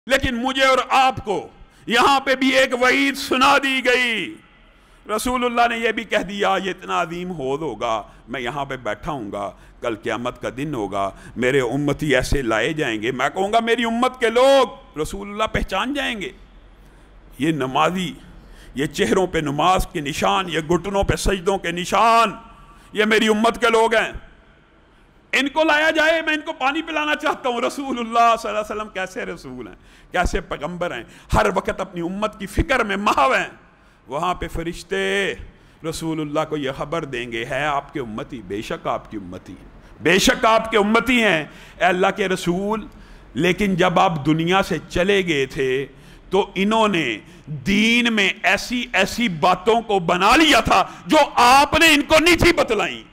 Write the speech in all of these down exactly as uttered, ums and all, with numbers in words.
لیکن مجھے اور آپ کو یہاں پہ بھی ایک وعید سنا دی گئی. رسول اللہ نے یہ بھی کہہ دیا یہ اتنا عظیم حوض ہوگا, میں یہاں پہ بیٹھا ہوں گا, کل قیامت کا دن ہوگا, میرے امتی ایسے لائے جائیں گے, میں کہوں گا میری امت کے لوگ, رسول اللہ پہچان جائیں گے یہ نمازی, یہ چہروں پہ نماز کے نشان, یہ گھٹنوں پہ سجدوں کے نشان, یہ میری امت کے لوگ ہیں, ان کو لایا جائے, میں ان کو پانی پلانا چاہتا ہوں. رسول اللہ صلی اللہ علیہ وسلم کیسے رسول ہیں, کیسے پیغمبر ہیں, ہر وقت اپنی امت کی فکر میں محو ہیں. وہاں پہ فرشتے رسول اللہ کو یہ خبر دیں گے, ہے آپ کے امتی, بے شک آپ کی امتی, بے شک آپ کے امتی ہیں اے اللہ کے رسول. لیکن جب آپ دنیا سے چلے گئے تھے تو انہوں نے دین میں ایسی ایسی باتوں کو بنا لیا تھا جو آپ نے ان کو نہیں تھی بتلائیں.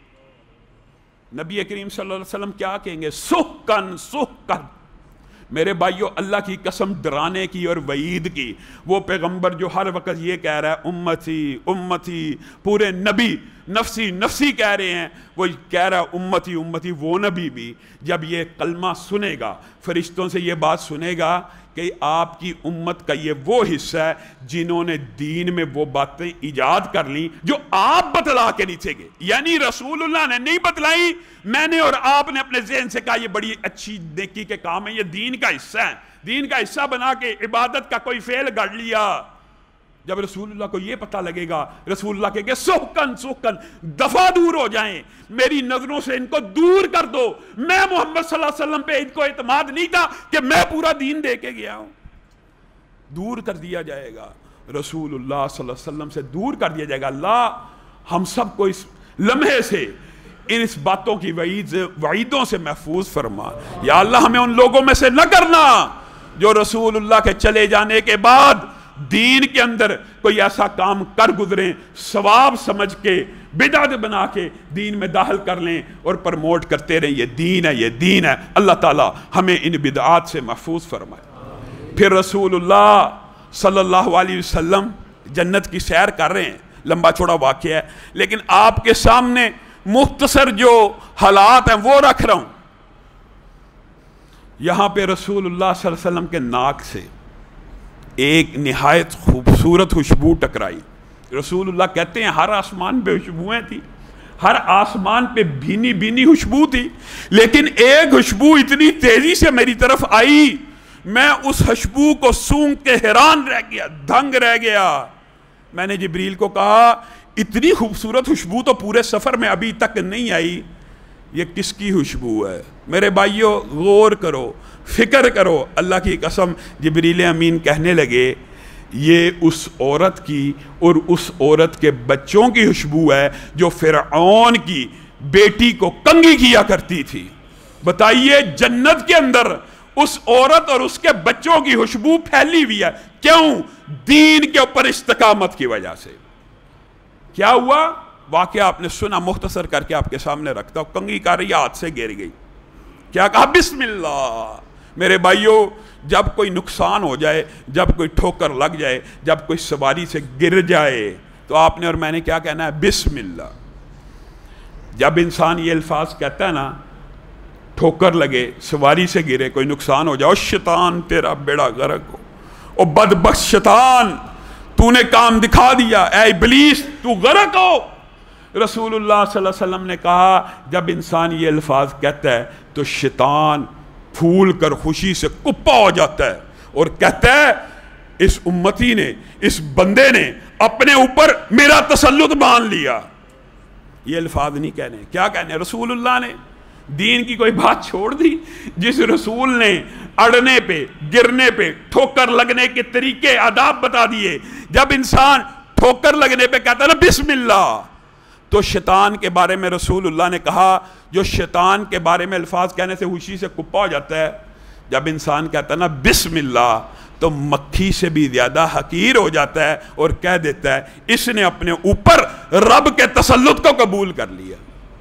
نبی کریم صلی اللہ علیہ وسلم کیا کہیں گے, سحقن سحقن. میرے بھائیو, اللہ کی قسم ڈرانے کی اور وعید کی, وہ پیغمبر جو ہر وقت یہ کہہ رہا ہے امتی امتی, پورے نبی نفسی نفسی کہہ رہے ہیں, وہ کہہ رہا ہے امتی امتی, وہ نبی بھی جب یہ کلمہ سنے گا, فرشتوں سے یہ بات سنے گا کہ آپ کی امت کا یہ وہ حصہ ہے جنہوں نے دین میں وہ باتیں ایجاد کر لیں جو آپ بتلا کے نہیں تھے گے. یعنی رسول اللہ نے نہیں بتلائی, میں نے اور آپ نے اپنے ذہن سے کہا یہ بڑی اچھی نیکی کے کام ہے, یہ دین کا حصہ ہے, دین کا حصہ بنا کے عبادت کا کوئی فعل گڑ لیا. جب رسول اللہ کو یہ پتہ لگے گا, رسول اللہ کہے گے سحقن سحقن, دفع دور ہو جائیں, میری نظروں سے ان کو دور کر دو. میں محمد صلی اللہ علیہ وسلم پہ ان کو اعتماد نہیں تھا کہ میں پورا دین دے کے گیا ہوں. دور کر دیا جائے گا, رسول اللہ صلی اللہ علیہ وسلم سے دور کر دیا جائے گا. اللہ ہم سب کو اس لمحے سے ان اس باتوں کی وعید وعیدوں سے محفوظ فرما. یا اللہ ہمیں ان لوگوں میں سے نہ کرنا جو رسول اللہ کے چلے جانے کے بعد دین کے اندر کوئی ایسا کام کر گزریں, ثواب سمجھ کے بدعت بنا کے دین میں داخل کر لیں اور پرموٹ کرتے رہیں یہ دین ہے یہ دین ہے. اللہ تعالی ہمیں ان بدعات سے محفوظ فرمائے. پھر رسول اللہ صلی اللہ علیہ وسلم جنت کی سیر کر رہے ہیں, لمبا چوڑا واقعہ ہے, لیکن آپ کے سامنے مختصر جو حالات ہیں وہ رکھ رہا ہوں. یہاں پہ رسول اللہ صلی اللہ علیہ وسلم کے ناک سے ایک نہایت خوبصورت خوشبو ٹکرائی. رسول اللہ کہتے ہیں ہر آسمان پہ خوشبوئیں تھی, ہر آسمان پہ بھینی بھینی خوشبو تھی, لیکن ایک خوشبو اتنی تیزی سے میری طرف آئی, میں اس خوشبو کو سونگھ کے حیران رہ گیا, دھنگ رہ گیا. میں نے جبریل کو کہا اتنی خوبصورت خوشبو تو پورے سفر میں ابھی تک نہیں آئی, یہ کس کی خوشبو ہے؟ میرے بھائیو غور کرو, فکر کرو. اللہ کی قسم جبریل امین کہنے لگے یہ اس عورت کی اور اس عورت کے بچوں کی خوشبو ہے جو فرعون کی بیٹی کو کنگھی کیا کرتی تھی. بتائیے جنت کے اندر اس عورت اور اس کے بچوں کی خوشبو پھیلی ہوئی ہے, کیوں؟ دین کے اوپر استقامت کی وجہ سے. کیا ہوا؟ واقعہ آپ نے سنا, مختصر کر کے آپ کے سامنے رکھتا ہوں. کنگھی کر رہی ہاتھ سے گر گئی, کیا کہا؟ بسم اللہ. میرے بھائیو جب کوئی نقصان ہو جائے, جب کوئی ٹھوکر لگ جائے, جب کوئی سواری سے گر جائے تو آپ نے اور میں نے کیا کہنا ہے؟ بسم اللہ. جب انسان یہ الفاظ کہتا ہے نا, ٹھوکر لگے, سواری سے گرے, کوئی نقصان ہو جائے, او شیطان تیرا بیڑا غرق ہو, او بدبخت شیطان تو نے کام دکھا دیا, اے ابلیس تو غرق ہو. رسول اللہ صلی اللہ علیہ وسلم نے کہا جب انسان یہ الفاظ کہتا ہے تو شیطان پھول کر خوشی سے کپا ہو جاتا ہے اور کہتا ہے اس امتی نے, اس بندے نے اپنے اوپر میرا تسلط مان لیا. یہ الفاظ نہیں کہنے, کیا کہنے؟ رسول اللہ نے دین کی کوئی بات چھوڑ دی؟ جس رسول نے اڑنے پہ, گرنے پہ, ٹھوکر لگنے کے طریقے آداب بتا دیے, جب انسان ٹھوکر لگنے پہ کہتا ہے نا بسم اللہ, تو شیطان کے بارے میں رسول اللہ نے کہا جو شیطان کے بارے میں الفاظ کہنے سے خوشی سے کپا ہو جاتا ہے, جب انسان کہتا ہے نا بسم اللہ تو مکھی سے بھی زیادہ حقیر ہو جاتا ہے اور کہہ دیتا ہے اس نے اپنے اوپر رب کے تسلط کو قبول کر لیا.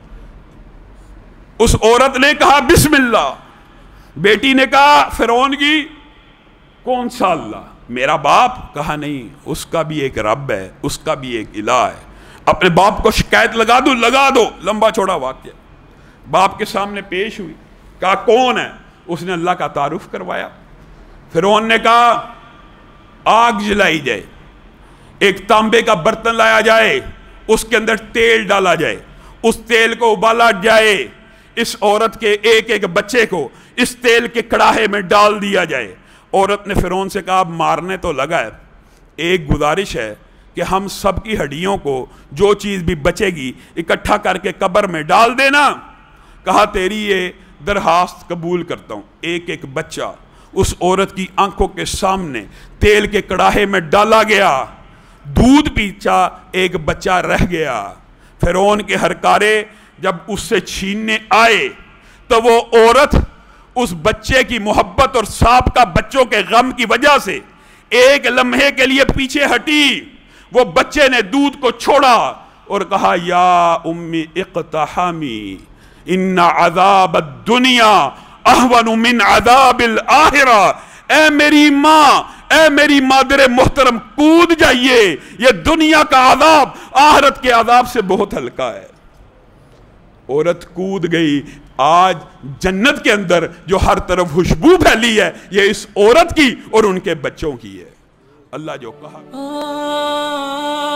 اس عورت نے کہا بسم اللہ, بیٹی نے کہا فرعون کی کون سا اللہ؟ میرا باپ. کہا نہیں, اس کا بھی ایک رب ہے, اس کا بھی ایک الہ ہے. اپنے باپ کو شکایت لگا دو, لگا دو. لمبا چوڑا واقعہ باپ کے سامنے پیش ہوئی, کہا کون ہے؟ اس نے اللہ کا تعارف کروایا. فرعون نے کہا آگ جلائی جائے، ایک تانبے کا برتن لایا جائے، اس کے اندر تیل ڈالا جائے، اس تیل کو ابالا جائے، اس عورت کے ایک ایک بچے کو اس تیل کے کڑاہے میں ڈال دیا جائے۔ عورت نے فرعون سے کہا مارنے تو لگا ہے، ایک گزارش ہے کہ ہم سب کی ہڈیوں کو جو چیز بھی بچے گی اکٹھا کر کے قبر میں ڈال دینا۔ کہا تیری یہ درخواست قبول کرتا ہوں۔ ایک ایک بچہ اس عورت کی آنکھوں کے سامنے تیل کے کڑاہے میں ڈالا گیا، دودھ پیچا ایک بچہ رہ گیا۔ فرعون کے ہرکارے جب اس سے چھیننے آئے تو وہ عورت اس بچے کی محبت اور سابقہ بچوں کے غم کی وجہ سے ایک لمحے کے لیے پیچھے ہٹی۔ وہ بچے نے دودھ کو چھوڑا اور کہا یا امی اقتحمی ان عذاب الدنیا اہون من عذاب الآخرہ۔ اے میری ماں، اے میری مادر محترم، کود جائیے، یہ دنیا کا عذاب آخرت کے عذاب سے بہت ہلکا ہے۔ عورت کود گئی۔ آج جنت کے اندر جو ہر طرف خوشبو پھیلی ہے یہ اس عورت کی اور ان کے بچوں کی ہے۔ اللہ جو کہا